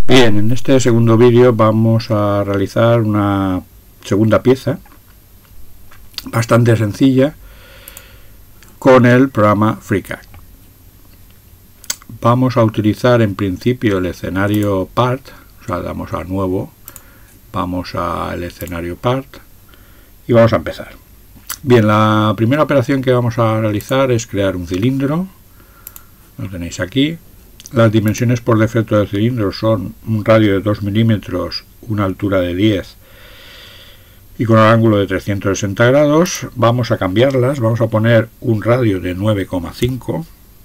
Bien, en este segundo vídeo vamos a realizar una segunda pieza bastante sencilla con el programa FreeCAD. Vamos a utilizar en principio el escenario Part, o sea, damos a nuevo, vamos al escenario Part y vamos a empezar. Bien, la primera operación que vamos a realizar es crear un cilindro, lo tenéis aquí. Las dimensiones por defecto del cilindro son un radio de 2 milímetros, una altura de 10 y con un ángulo de 360 grados. Vamos a cambiarlas, vamos a poner un radio de 9,5.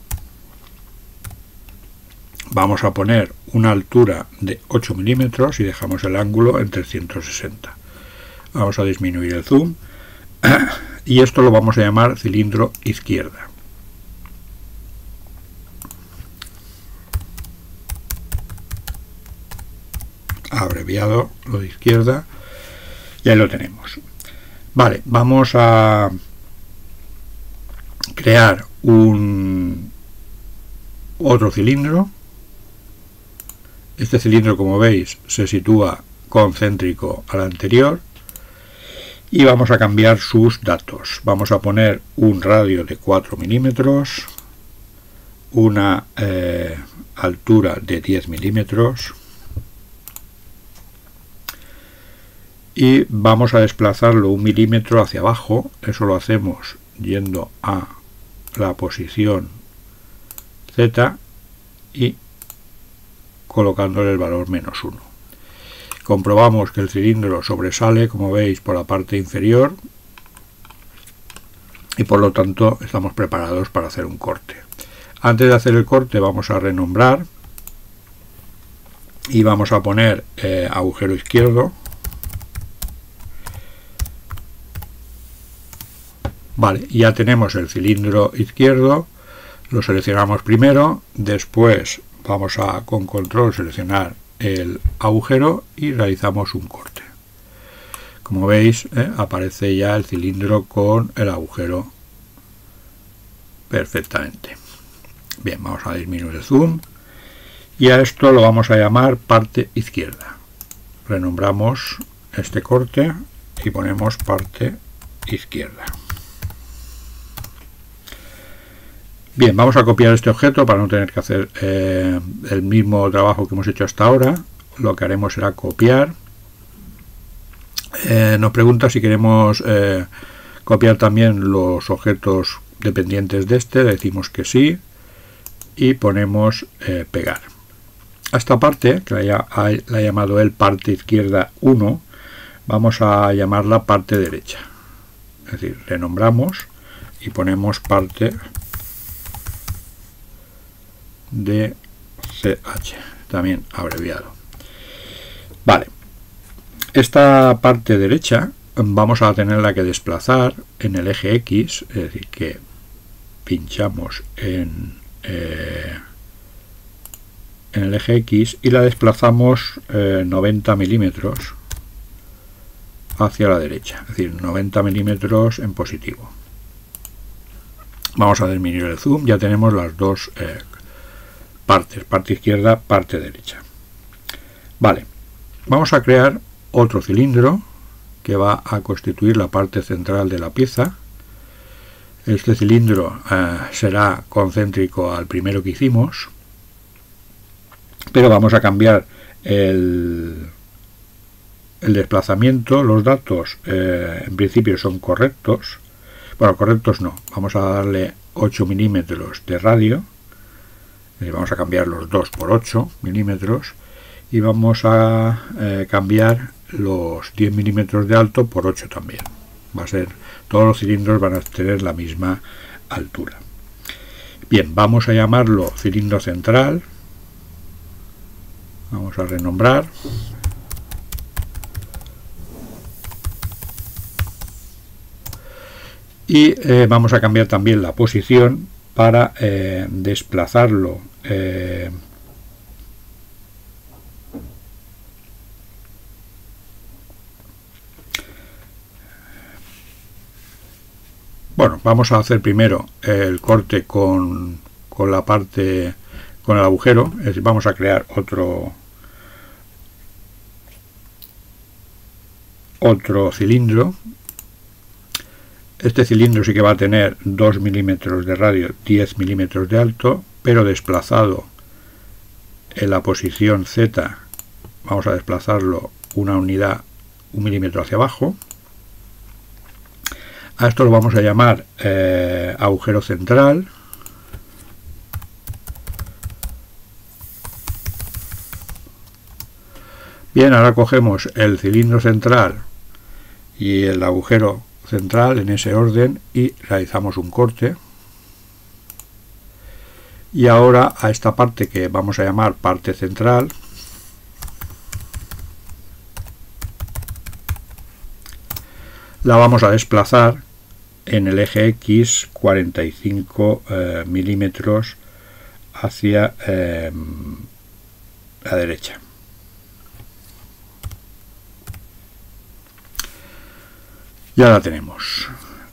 Vamos a poner una altura de 8 milímetros y dejamos el ángulo en 360. Vamos a disminuir el zoom y esto lo vamos a llamar cilindro izquierda. Abreviado lo de izquierda y ahí lo tenemos. Vale, vamos a crear otro cilindro. Este cilindro, como veis, se sitúa concéntrico al anterior y vamos a cambiar sus datos. Vamos a poner un radio de 4 milímetros, una altura de 10 milímetros y vamos a desplazarlo 1 milímetro hacia abajo. Eso lo hacemos yendo a la posición Z y colocándole el valor -1. Comprobamos que el cilindro sobresale, como veis, por la parte inferior y por lo tanto estamos preparados para hacer un corte. Antes de hacer el corte vamos a renombrar y vamos a poner agujero izquierdo. Vale, ya tenemos el cilindro izquierdo, lo seleccionamos primero, después vamos a con control seleccionar el agujero y realizamos un corte. Como veis, aparece ya el cilindro con el agujero perfectamente. Bien, vamos a disminuir el zoom y a esto lo vamos a llamar parte izquierda. Renombramos este corte y ponemos parte izquierda. Bien, vamos a copiar este objeto para no tener que hacer el mismo trabajo que hemos hecho hasta ahora. Lo que haremos será copiar. Nos pregunta si queremos copiar también los objetos dependientes de este. Decimos que sí y ponemos pegar. A esta parte, que la ha llamado él parte izquierda 1, vamos a llamarla parte derecha. Es decir, renombramos y ponemos parte de CH, también abreviado. Vale, esta parte derecha vamos a tenerla que desplazar en el eje X, es decir, que pinchamos en el eje X y la desplazamos 90 milímetros hacia la derecha, es decir, 90 milímetros en positivo. Vamos a disminuir el zoom, ya tenemos las dos partes, parte izquierda, parte derecha. Vale, vamos a crear otro cilindro que va a constituir la parte central de la pieza. Este cilindro será concéntrico al primero que hicimos, pero vamos a cambiar el desplazamiento. Los datos en principio son correctos, bueno, correctos no, vamos a darle 8 milímetros de radio. Vamos a cambiar los 2 por 8 milímetros y vamos a cambiar los 10 milímetros de alto por 8 también. Va a ser, todos los cilindros van a tener la misma altura. Bien, vamos a llamarlo cilindro central. Vamos a renombrar. Y vamos a cambiar también la posición para desplazarlo bueno, vamos a hacer primero el corte con la parte, con el agujero, es decir, vamos a crear otro otro cilindro. Este cilindro sí que va a tener 2 milímetros de radio, 10 milímetros de alto, pero desplazado en la posición Z, vamos a desplazarlo una unidad, 1 milímetro hacia abajo. A esto lo vamos a llamar agujero central. Bien, ahora cogemos el cilindro central y el agujero central en ese orden y realizamos un corte. Y ahora a esta parte que vamos a llamar parte central, la vamos a desplazar en el eje X 45 milímetros hacia la derecha. Ya la tenemos.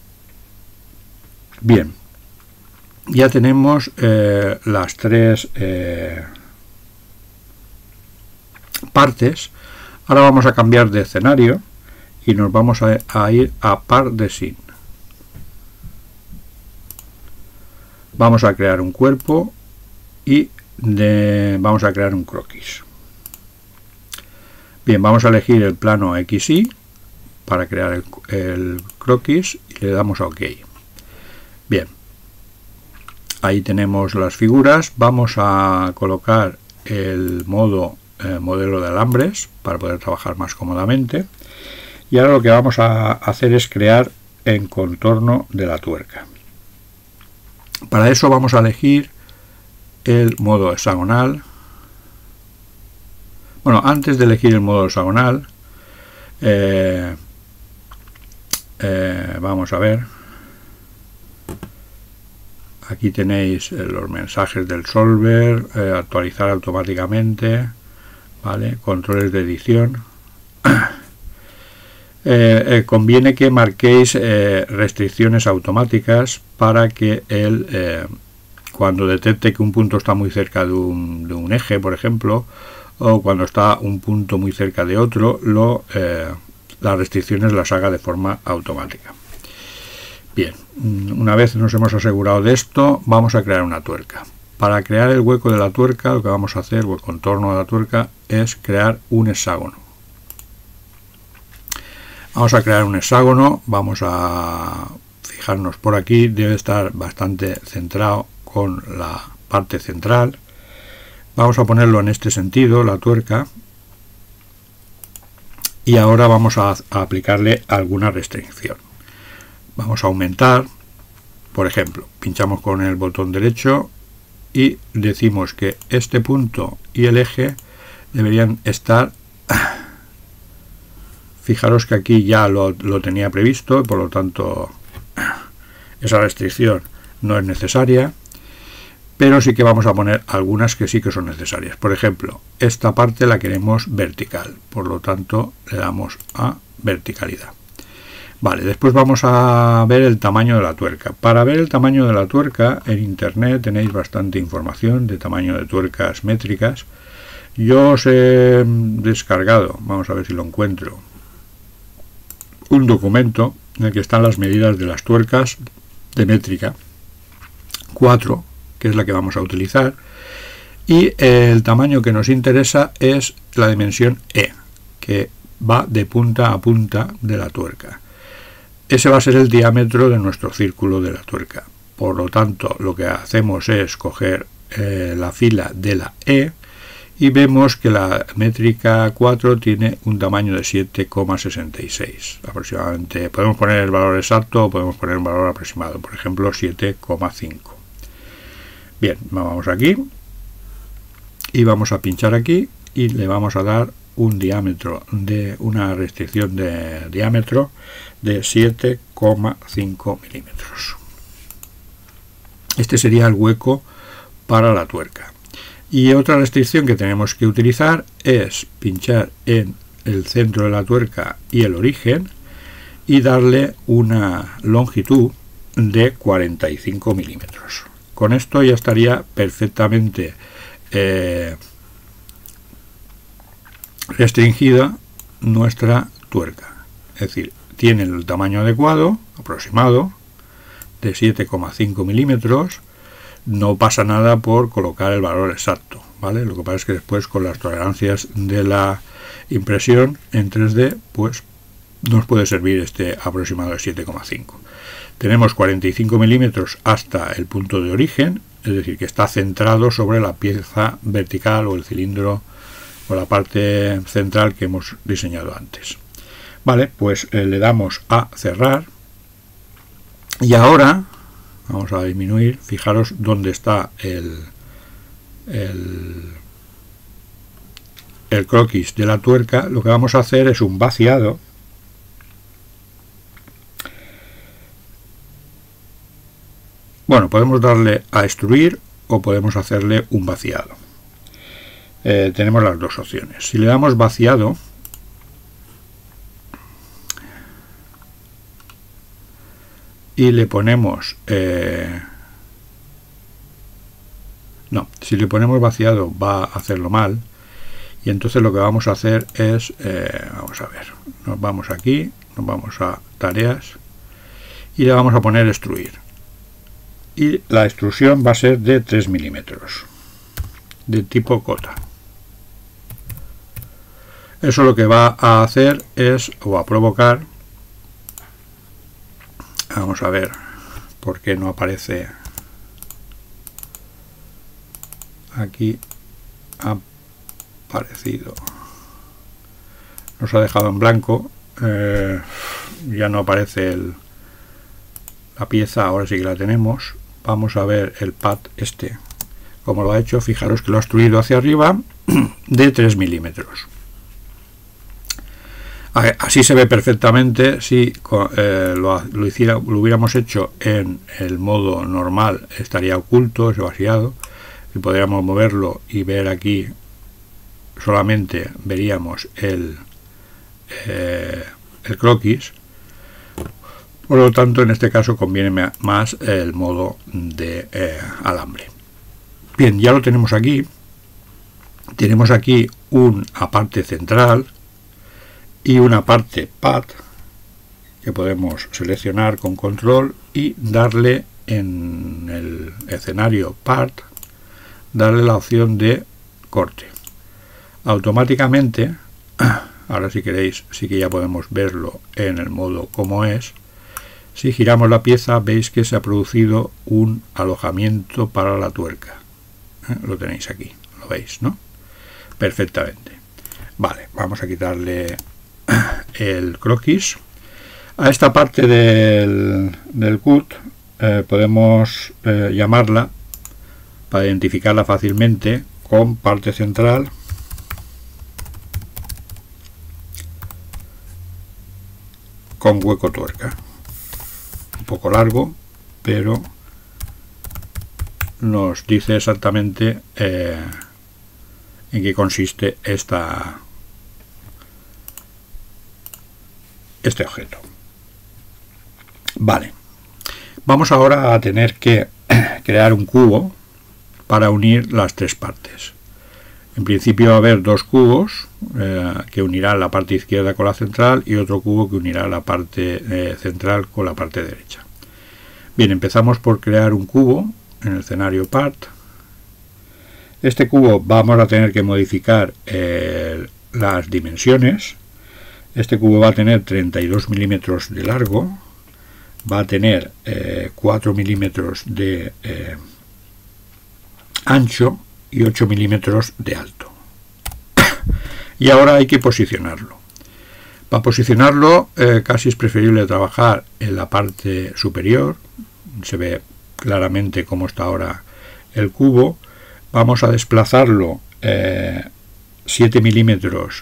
Bien, ya tenemos las tres partes. Ahora vamos a cambiar de escenario y nos vamos a ir a Part Design. Vamos a crear un cuerpo y vamos a crear un croquis. Bien, vamos a elegir el plano XY para crear el croquis y le damos a OK. Bien, ahí tenemos las figuras. Vamos a colocar el modo modelo de alambres para poder trabajar más cómodamente. Y ahora lo que vamos a hacer es crear en contorno de la tuerca. Para eso vamos a elegir el modo hexagonal. Bueno, antes de elegir el modo hexagonal, vamos a ver. Aquí tenéis los mensajes del solver, actualizar automáticamente, ¿vale? Controles de edición. Conviene que marquéis restricciones automáticas para que él, cuando detecte que un punto está muy cerca de un eje, por ejemplo, o cuando está un punto muy cerca de otro, las restricciones las haga de forma automática. Bien, una vez nos hemos asegurado de esto, vamos a crear una tuerca. Para crear el hueco de la tuerca, lo que vamos a hacer, o el contorno de la tuerca, es crear un hexágono. Vamos a crear un hexágono, vamos a fijarnos por aquí, debe estar bastante centrado con la parte central. Vamos a ponerlo en este sentido, la tuerca. Y ahora vamos a aplicarle alguna restricción. Vamos a aumentar, por ejemplo, pinchamos con el botón derecho y decimos que este punto y el eje deberían estar. Fijaros que aquí ya lo tenía previsto, por lo tanto esa restricción no es necesaria, pero sí que vamos a poner algunas que sí que son necesarias. Por ejemplo, esta parte la queremos vertical, por lo tanto le damos a verticalidad. Vale, después vamos a ver el tamaño de la tuerca. Para ver el tamaño de la tuerca, en internet tenéis bastante información de tamaño de tuercas métricas. Yo os he descargado, vamos a ver si lo encuentro, un documento en el que están las medidas de las tuercas de métrica 4, que es la que vamos a utilizar, y el tamaño que nos interesa es la dimensión E, que va de punta a punta de la tuerca. Ese va a ser el diámetro de nuestro círculo de la tuerca. Por lo tanto, lo que hacemos es coger la fila de la E y vemos que la métrica 4 tiene un tamaño de 7,66 aproximadamente. Podemos poner el valor exacto o podemos poner un valor aproximado, por ejemplo 7,5. Bien, vamos aquí y vamos a pinchar aquí y le vamos a dar un diámetro de una restricción de diámetro de 7,5 milímetros. Este sería el hueco para la tuerca. Y otra restricción que tenemos que utilizar es pinchar en el centro de la tuerca y el origen y darle una longitud de 45 milímetros. Con esto ya estaría perfectamente restringida nuestra tuerca. es decir, tiene el tamaño adecuado, aproximado, de 7,5 milímetros. No pasa nada por colocar el valor exacto, ¿vale? Lo que pasa es que después, con las tolerancias de la impresión en 3D, pues nos puede servir este aproximado de 7,5. Tenemos 45 milímetros hasta el punto de origen, es decir, que está centrado sobre la pieza vertical o el cilindro o la parte central que hemos diseñado antes. Vale, pues le damos a cerrar y ahora vamos a disminuir. Fijaros dónde está el croquis de la tuerca. Lo que vamos a hacer es un vaciado. Bueno, podemos darle a extruir o podemos hacerle un vaciado. Tenemos las dos opciones. Si le damos vaciado, y le ponemos no, si le ponemos vaciado va a hacerlo mal, y entonces lo que vamos a hacer es vamos a ver, nos vamos aquí, nos vamos a tareas y le vamos a poner extruir, y la extrusión va a ser de 3 milímetros de tipo cota. Eso lo que va a hacer es, o a provocar, vamos a ver por qué no aparece aquí. Ha aparecido, nos ha dejado en blanco, ya no aparece la pieza. Ahora sí que la tenemos. Vamos a ver el pad este, como lo ha hecho. Fijaros que lo ha extruido hacia arriba de 3 milímetros. Así se ve perfectamente. Si lo hubiéramos hecho en el modo normal, estaría oculto, es vaciado, y podríamos moverlo y ver aquí, solamente veríamos el croquis. Por lo tanto, en este caso conviene más el modo de alambre. Bien, ya lo tenemos aquí. Tenemos aquí una parte central y una parte pad que podemos seleccionar con control y darle en el escenario part, darle la opción de corte. Automáticamente, ahora si queréis, sí que ya podemos verlo en el modo como es. Si giramos la pieza, veis que se ha producido un alojamiento para la tuerca. Lo tenéis aquí, lo veis, ¿no? Perfectamente. Vale, vamos a quitarle el croquis. A esta parte del cut podemos llamarla, para identificarla fácilmente, con parte central, con hueco tuerca. Un poco largo, pero nos dice exactamente en qué consiste este objeto. Vale, vamos ahora a tener que crear un cubo para unir las tres partes. En principio va a haber dos cubos que unirán la parte izquierda con la central, y otro cubo que unirá la parte central con la parte derecha. Bien, empezamos por crear un cubo en el escenario part. Este cubo vamos a tener que modificar las dimensiones. Este cubo va a tener 32 milímetros de largo, va a tener 4 milímetros de ancho y 8 milímetros de alto. Y ahora hay que posicionarlo. Para posicionarlo casi es preferible trabajar en la parte superior. Se ve claramente cómo está ahora el cubo. Vamos a desplazarlo 7 milímetros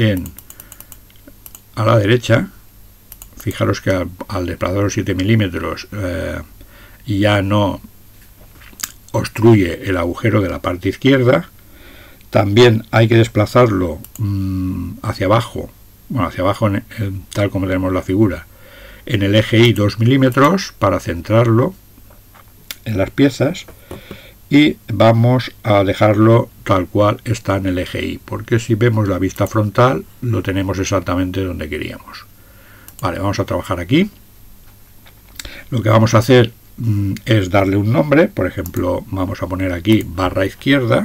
a la derecha. Fijaros que al desplazar los 7 milímetros ya no obstruye el agujero de la parte izquierda. También hay que desplazarlo hacia abajo, bueno, hacia abajo tal como tenemos la figura, en el eje Y 2 milímetros para centrarlo en las piezas, y vamos a dejarlo tal cual está en el eje Y, porque si vemos la vista frontal lo tenemos exactamente donde queríamos. Vale, vamos a trabajar aquí. Lo que vamos a hacer es darle un nombre. Por ejemplo, vamos a poner aquí barra izquierda.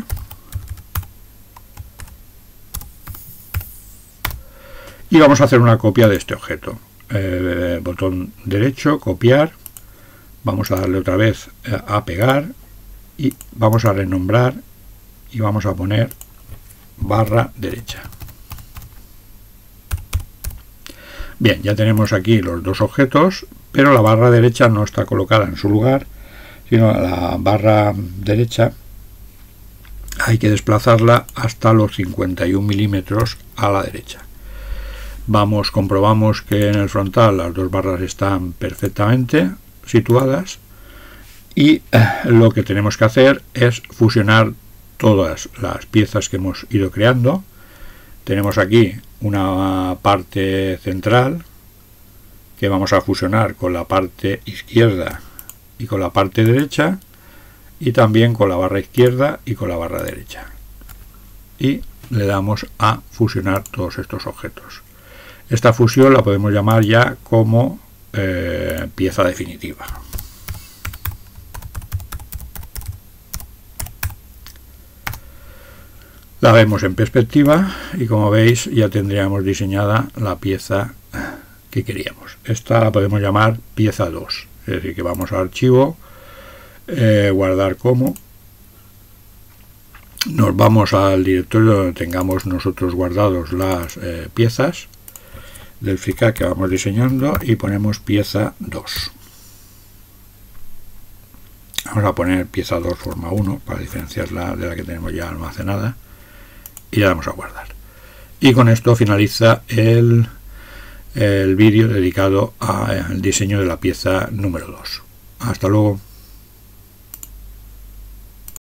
Y vamos a hacer una copia de este objeto. Botón derecho, copiar. Vamos a darle otra vez a pegar. Y vamos a renombrar. Y vamos a poner barra derecha. Bien, ya tenemos aquí los dos objetos, pero la barra derecha no está colocada en su lugar, sino la barra derecha hay que desplazarla hasta los 51 milímetros a la derecha. Comprobamos que en el frontal las dos barras están perfectamente situadas y lo que tenemos que hacer es fusionar todas las piezas que hemos ido creando. Tenemos aquí una parte central que vamos a fusionar con la parte izquierda y con la parte derecha, y también con la barra izquierda y con la barra derecha, y le damos a fusionar todos estos objetos. Esta fusión la podemos llamar ya como pieza definitiva. La vemos en perspectiva y, como veis, ya tendríamos diseñada la pieza que queríamos. Esta la podemos llamar pieza 2, es decir, que vamos a archivo, guardar como, nos vamos al directorio donde tengamos nosotros guardados las piezas del FreeCAD que vamos diseñando y ponemos pieza 2. Vamos a poner pieza 2 forma 1 para diferenciarla de la que tenemos ya almacenada. Y le damos a guardar. Y con esto finaliza el vídeo dedicado al diseño de la pieza número 2. Hasta luego.